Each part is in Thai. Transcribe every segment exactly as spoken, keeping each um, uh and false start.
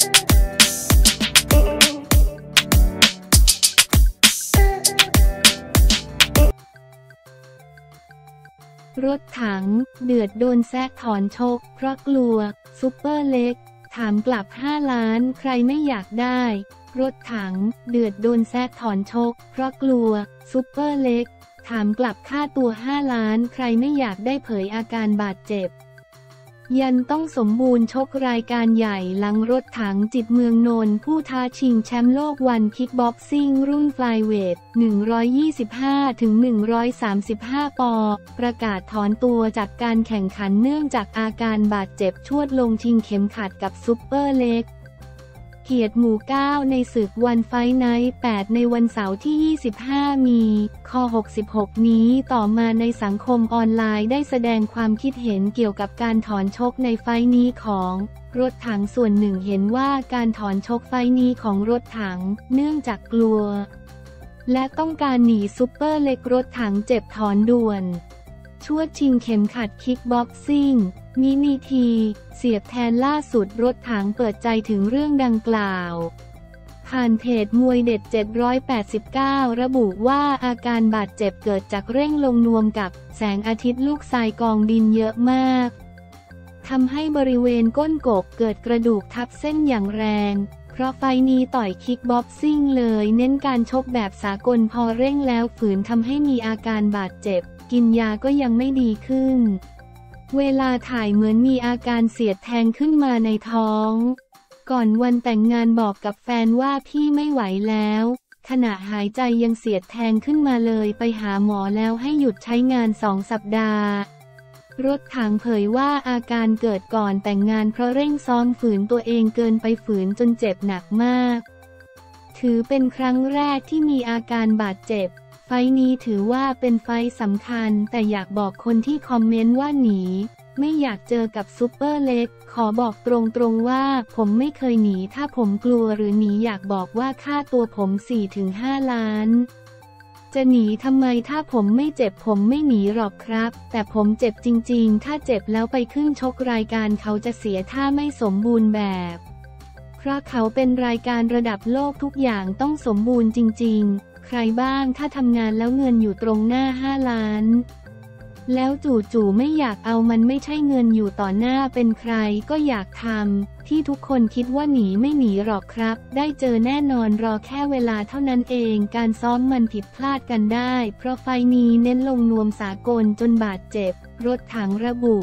รถถังเดือดโดนแซะถอนชกเพราะกลัวซุปเปอร์เล็กถามกลับห้าล้านใครไม่อยากได้รถถังเดือดโดนแซะถอนชกเพราะกลัวซุปเปอร์เล็กถามกลับค่าตัวห้าล้านใครไม่อยากได้เผยอาการบาดเจ็บยันต้องสมบูรณ์ชกรายการใหญ่หลังรถถังจิตเมืองนนท์ผู้ท้าชิงแชมป์โลกวันคิกบ็อกซิ่งรุ่นไฟล์เวท หนึ่งร้อยยี่สิบห้าถึงหนึ่งร้อยสามสิบห้า ปอนด์ประกาศถอนตัวจากการแข่งขันเนื่องจากอาการบาดเจ็บชวดลงชิงเข็มขัดกับซุปเปอร์เล็กเกียรติหมู่เก้าในศึกวันไฟท์ไนท์แปดในวันเสาร์ที่ยี่สิบห้ามีคหกสิบหกนี้ต่อมาในสังคมออนไลน์ได้แสดงความคิดเห็นเกี่ยวกับการถอนชกในไฟท์นี้ของรถถังส่วนหนึ่งเห็นว่าการถอนชกไฟท์นี้ของรถถังเนื่องจากกลัวและต้องการหนีซุปเปอร์เล็กรถถังเจ็บถอนด่วนชวดชิงเข็มขัดคิกบ็อกซิ่งมินิทีเสียบแทนล่าสุดรถถังเปิดใจถึงเรื่องดังกล่าวผ่านเพจมวยเด็ดเจ็ดร้อยแปดสิบเก้าระบุว่าอาการบาดเจ็บเกิดจากเร่งลงนวมกับแสงอาทิตย์ลูกทรายกองดินเยอะมากทำให้บริเวณก้นกบเกิดกระดูกทับเส้นอย่างแรงเพราะไฟนี้ต่อยคิกบ็อกซิ่งเลยเน้นการชกแบบสากลพอเร่งแล้วฝืนทำให้มีอาการบาดเจ็บกินยาก็ยังไม่ดีขึ้นเวลาถ่ายเหมือนมีอาการเสียดแทงขึ้นมาในท้องก่อนวันแต่งงานบอกกับแฟนว่าพี่ไม่ไหวแล้วขณะหายใจยังเสียดแทงขึ้นมาเลยไปหาหมอแล้วให้หยุดใช้งานสองสัปดาห์รถถังเผยว่าอาการเกิดก่อนแต่งงานเพราะเร่งซ้อมฝืนตัวเองเกินไปฝืนจนเจ็บหนักมากถือเป็นครั้งแรกที่มีอาการบาดเจ็บไฟนี้ถือว่าเป็นไฟสำคัญแต่อยากบอกคนที่คอมเมนต์ว่าหนีไม่อยากเจอกับซุปเปอร์เล็กขอบอกตรงๆว่าผมไม่เคยหนีถ้าผมกลัวหรือหนีอยากบอกว่าค่าตัวผม สี่ถึงห้า ล้านจะหนีทำไมถ้าผมไม่เจ็บผมไม่หนีหรอกครับแต่ผมเจ็บจริงๆถ้าเจ็บแล้วไปขึ้นชกรายการเขาจะเสียท่าไม่สมบูรณ์แบบเพราะเขาเป็นรายการระดับโลกทุกอย่างต้องสมบูรณ์จริงๆใครบ้างถ้าทำงานแล้วเงินอยู่ตรงหน้าห้าล้านแล้วจู่ๆไม่อยากเอามันไม่ใช่เงินอยู่ต่อหน้าเป็นใครก็อยากทำที่ทุกคนคิดว่าหนีไม่หนีหรอกครับได้เจอแน่นอนรอแค่เวลาเท่านั้นเองการซ้อมมันผิดพลาดกันได้เพราะไฟนี้เน้นลงนวมสากลจนบาดเจ็บรถถังระบุ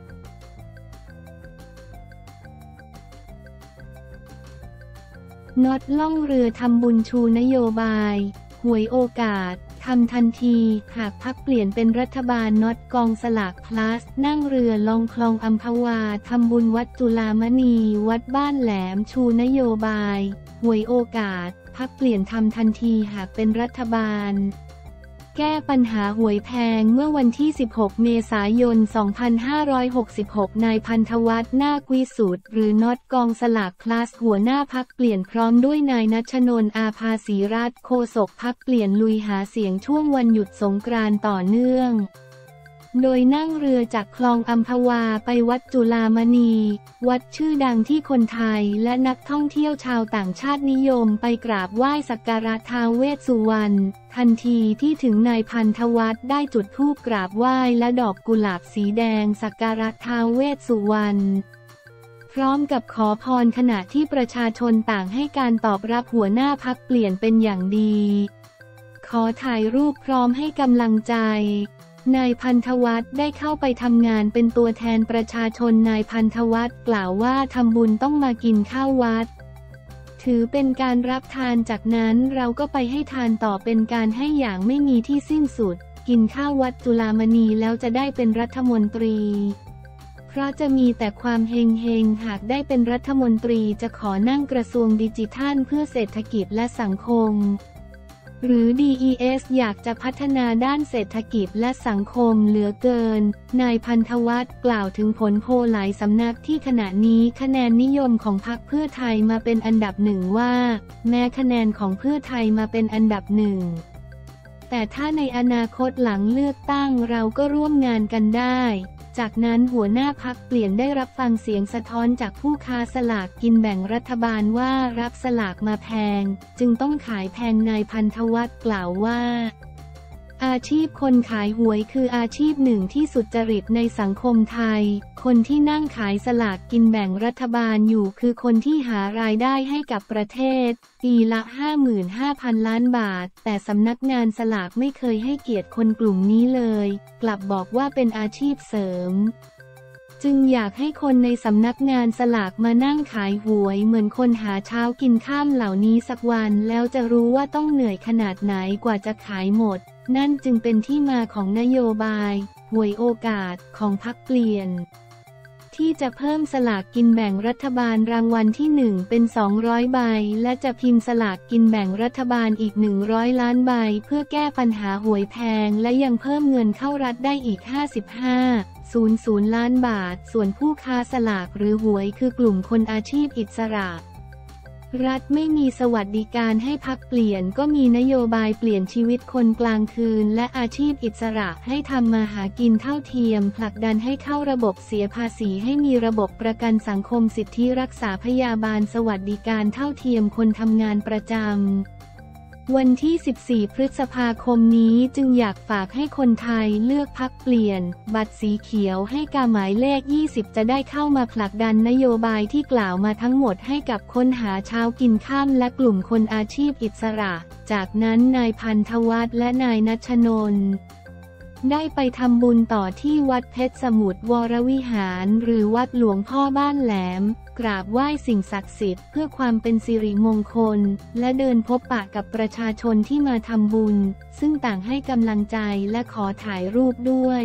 น็อตล่องเรือทำบุญชูนโยบายหวยโอกาสทำทันทีหากพรรคเปลี่ยนเป็นรัฐบาลน็อตกองสลากพลัสนั่งเรือลองคลองอัมพวาทำบุญวัดจุฬามณีวัดบ้านแหลมชูนโยบายหวยโอกาสพรรคเปลี่ยนทำทันทีหากเป็นรัฐบาลแก้ปัญหาหวยแพงเมื่อวันที่สิบหกเมษายนสองพันห้าร้อยหกสิบหกนายพันธวัฒน์นาควิสุทธิ์หรือน็อตกองสลากพลัสหัวหน้าพรรคเปลี่ยนพร้อมด้วยนายณัชนนท์อาภาสีรัตน์โฆษกพรรคเปลี่ยนลุยหาเสียงช่วงวันหยุดสงกรานต์ต่อเนื่องโดยนั่งเรือจากคลองอัมพวาไปวัดจุฬามณีวัดชื่อดังที่คนไทยและนักท่องเที่ยวชาวต่างชาตินิยมไปกราบไหว้สักการะท้าวเวสสุวรรณทันทีที่ถึงนายพันธวัฒน์ได้จุดธูปกราบไหว้และดอกกุหลาบสีแดงสักการะท้าวเวสสุวรรณพร้อมกับขอพรขณะที่ประชาชนต่างให้การตอบรับหัวหน้าพรรคเปลี่ยนเป็นอย่างดีขอถ่ายรูปพร้อมให้กำลังใจนายพันธวัฒน์ได้เข้าไปทำงานเป็นตัวแทนประชาชนนายพันธวัฒน์กล่าวว่าทำบุญต้องมากินข้าววัดถือเป็นการรับทานจากนั้นเราก็ไปให้ทานต่อเป็นการให้อย่างไม่มีที่สิ้นสุดกินข้าววัดจุฬามณีแล้วจะได้เป็นรัฐมนตรีเพราะจะมีแต่ความเฮงเฮงหากได้เป็นรัฐมนตรีจะขอนั่งกระทรวงดิจิทัลเพื่อเศรษฐกิจและสังคมหรือ ดี อี เอส อยากจะพัฒนาด้านเศรษฐกิจและสังคมเหลือเกินนายพันธวัฒน์กล่าวถึงผลโพลหลายสำนักที่ขณะนี้คะแนนนิยมของพรรคเพื่อไทยมาเป็นอันดับหนึ่งว่าแม้คะแนนของเพื่อไทยมาเป็นอันดับหนึ่งแต่ถ้าในอนาคตหลังเลือกตั้งเราก็ร่วมงานกันได้จากนั้นหัวหน้าพรรคเปลี่ยนได้รับฟังเสียงสะท้อนจากผู้ค้าสลากกินแบ่งรัฐบาลว่ารับสลากมาแพงจึงต้องขายแพงนายพันธวัฒน์กล่าวว่าอาชีพคนขายหวยคืออาชีพหนึ่งที่สุจริตในสังคมไทยคนที่นั่งขายสลากกินแบ่งรัฐบาลอยู่คือคนที่หารายได้ให้กับประเทศปีละ ห้าหมื่นห้าพัน ล้านบาทแต่สำนักงานสลากไม่เคยให้เกียรติคนกลุ่มนี้เลยกลับบอกว่าเป็นอาชีพเสริมจึงอยากให้คนในสำนักงานสลากมานั่งขายหวยเหมือนคนหาเช้ากินข้ามเหล่านี้สักวันแล้วจะรู้ว่าต้องเหนื่อยขนาดไหนกว่าจะขายหมดนั่นจึงเป็นที่มาของนโยบายหวยโอกาสของพรรคเปลี่ยนที่จะเพิ่มสลากกินแบ่งรัฐบาลรางวัลที่หนึ่งเป็นสองร้อยใบและจะพิมพ์สลากกินแบ่งรัฐบาลอีกหนึ่งร้อยล้านใบเพื่อแก้ปัญหาหวยแพงและยังเพิ่มเงินเข้ารัฐได้อีกห้าสิบห้า ล้านบาทส่วนผู้ค้าสลากหรือหวยคือกลุ่มคนอาชีพอิสระรัฐไม่มีสวัสดิการให้พรรคเปลี่ยนก็มีนโยบายเปลี่ยนชีวิตคนกลางคืนและอาชีพอิสระให้ทำมาหากินเท่าเทียมผลักดันให้เข้าระบบเสียภาษีให้มีระบบประกันสังคมสิทธิรักษาพยาบาลสวัสดิการเท่าเทียมคนทำงานประจำวันที่สิบสี่พฤษภาคมนี้จึงอยากฝากให้คนไทยเลือกพรรคเปลี่ยนบัตรสีเขียวให้กาหมายเลขยี่สิบจะได้เข้ามาผลักดันนโยบายที่กล่าวมาทั้งหมดให้กับคนหาเช้ากินข้ามและกลุ่มคนอาชีพอิสระจากนั้นนายพันธวัฒน์และนายณัชนนท์ได้ไปทำบุญต่อที่วัดเพชรสมุทรวรวิหารหรือวัดหลวงพ่อบ้านแหลมกราบไหว้สิ่งศักดิ์สิทธิ์เพื่อความเป็นสิริมงคลและเดินพบปะกับประชาชนที่มาทำบุญซึ่งต่างให้กำลังใจและขอถ่ายรูปด้วย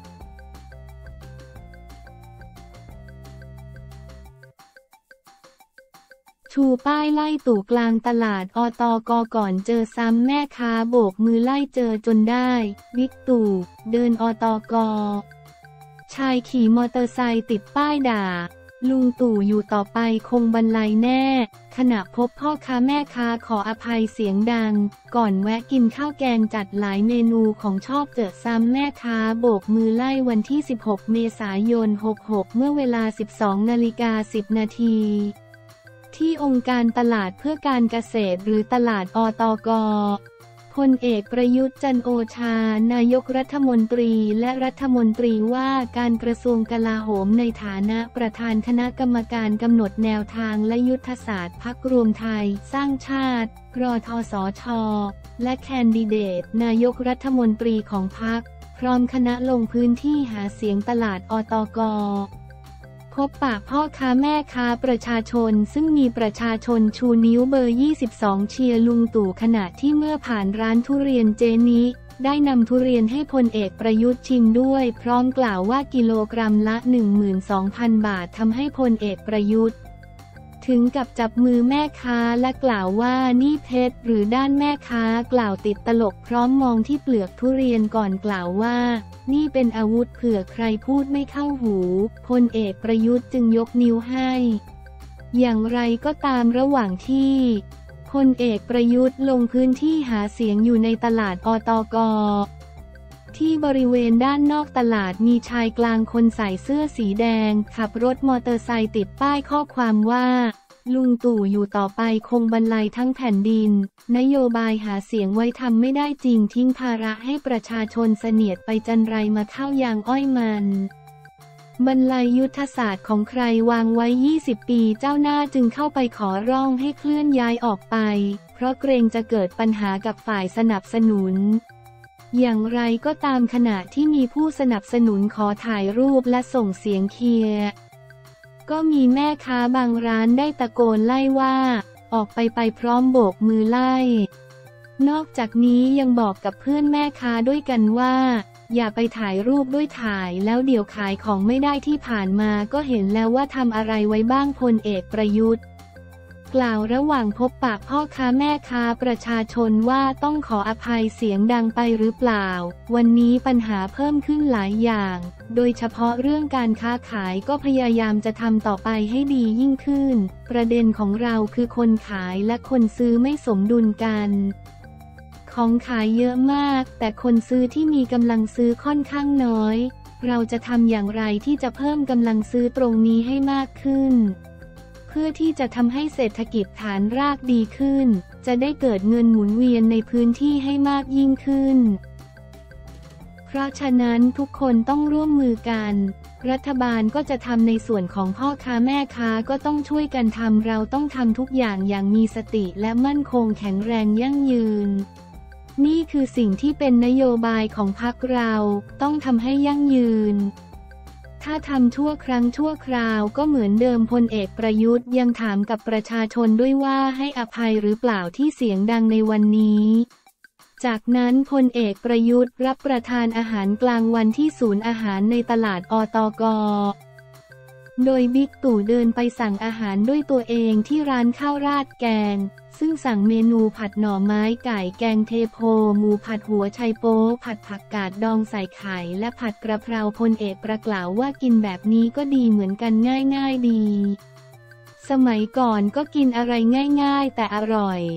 ชูป้ายไล่ตู่กลางตลาดอตกก่อนเจอซ้ำแม่ค้าโบกมือไล่เจอจนได้บิ๊กตู่เดินอตกชายขี่มอเตอร์ไซค์ติดป้ายด่าลุงตู่อยู่ต่อไปคงบรรลัยแน่ขณะพบพ่อค้าแม่ค้าขออภัยเสียงดังก่อนแวะกินข้าวแกงจัดหลายเมนูของชอบเจอซ้ำแม่ค้าโบกมือไล่วันที่สิบหกเมษายนหกหกเมื่อเวลา สิบสองนาฬิกาสิบนาทีที่องค์การตลาดเพื่อการเกษตรหรือตลาดอตกพลเอกประยุทธ์จันทร์โอชานายกรัฐมนตรีและรัฐมนตรีว่าการกระทรวงกลาโหมในฐานะประธานคณะกรรมการกำหนดแนวทางและยุทธศาสตร์พรรครวมไทยสร้างชาติรทสชและแคนดิเดตนายกรัฐมนตรีของพรรคพร้อมคณะลงพื้นที่หาเสียงตลาดอตกพบปะพ่อค้าแม่ค้าประชาชนซึ่งมีประชาชนชูนิ้วเบอร์ยี่สิบสองเชียร์ลุงตู่ขณะที่เมื่อผ่านร้านทุเรียนเจนิได้นำทุเรียนให้พลเอกประยุทธ์ชิมด้วยพร้อมกล่าวว่ากิโลกรัมละ หนึ่งหมื่นสองพัน บาททำให้พลเอกประยุทธ์ถึงกับจับมือแม่ค้าและกล่าวว่านี่เพชรหรือด้านแม่ค้ากล่าวติดตลกพร้อมมองที่เปลือกทุเรียนก่อนกล่าวว่านี่เป็นอาวุธเผื่อใครพูดไม่เข้าหูพลเอกประยุทธ์จึงยกนิ้วให้อย่างไรก็ตามระหว่างที่พลเอกประยุทธ์ลงพื้นที่หาเสียงอยู่ในตลาดอตกที่บริเวณด้านนอกตลาดมีชายกลางคนใส่เสื้อสีแดงขับรถมอเตอร์ไซค์ติดป้ายข้อความว่าลุงตู่อยู่ต่อไปคงบรรลัยทั้งแผ่นดินนโยบายหาเสียงไว้ทำไม่ได้จริงทิ้งภาระให้ประชาชนเสนียดไปจันไรมาเข้ายางอ้อยมันบรรลัยยุทธศาสตร์ของใครวางไว้ยี่สิบปีเจ้าหน้าจึงเข้าไปขอร้องให้เคลื่อนย้ายออกไปเพราะเกรงจะเกิดปัญหากับฝ่ายสนับสนุนอย่างไรก็ตามขณะที่มีผู้สนับสนุนขอถ่ายรูปและส่งเสียงเชียร์ก็มีแม่ค้าบางร้านได้ตะโกนไล่ว่าออกไปไปพร้อมโบกมือไล่นอกจากนี้ยังบอกกับเพื่อนแม่ค้าด้วยกันว่าอย่าไปถ่ายรูปด้วยถ่ายแล้วเดี๋ยวขายของไม่ได้ที่ผ่านมาก็เห็นแล้วว่าทำอะไรไว้บ้างพลเอกประยุทธ์กล่าวระหว่างพบปะพ่อค้าแม่ค้าประชาชนว่าต้องขออภัยเสียงดังไปหรือเปล่าวันนี้ปัญหาเพิ่มขึ้นหลายอย่างโดยเฉพาะเรื่องการค้าขายก็พยายามจะทำต่อไปให้ดียิ่งขึ้นประเด็นของเราคือคนขายและคนซื้อไม่สมดุลกันของขายเยอะมากแต่คนซื้อที่มีกำลังซื้อค่อนข้างน้อยเราจะทำอย่างไรที่จะเพิ่มกำลังซื้อตรงนี้ให้มากขึ้นเพื่อที่จะทำให้เศรษฐกิจฐานรากดีขึ้นจะได้เกิดเงินหมุนเวียนในพื้นที่ให้มากยิ่งขึ้นเพราะฉะนั้นทุกคนต้องร่วมมือกันรัฐบาลก็จะทำในส่วนของพ่อค้าแม่ค้าก็ต้องช่วยกันทำเราต้องทำทุกอย่างอย่างมีสติและมั่นคงแข็งแรงยั่งยืนนี่คือสิ่งที่เป็นนโยบายของพรรคเราต้องทำให้ยั่งยืนถ้าทำชั่วครั้งชั่วคราวก็เหมือนเดิมพลเอกประยุทธ์ยังถามกับประชาชนด้วยว่าให้อภัยหรือเปล่าที่เสียงดังในวันนี้จากนั้นพลเอกประยุทธ์รับประทานอาหารกลางวันที่ศูนย์อาหารในตลาดอตก.โดยบิ๊กตู่เดินไปสั่งอาหารด้วยตัวเองที่ร้านข้าวราดแกงซึ่งสั่งเมนูผัดหน่อไม้ไก่แกงเทโพหมูผัดหัวไชโป๊ผัดผักกาดดองใส่ไข่และผัดกระเพราพลเอกประกล่าวว่ากินแบบนี้ก็ดีเหมือนกันง่ายๆดีสมัยก่อนก็กินอะไรง่ายๆแต่อร่อย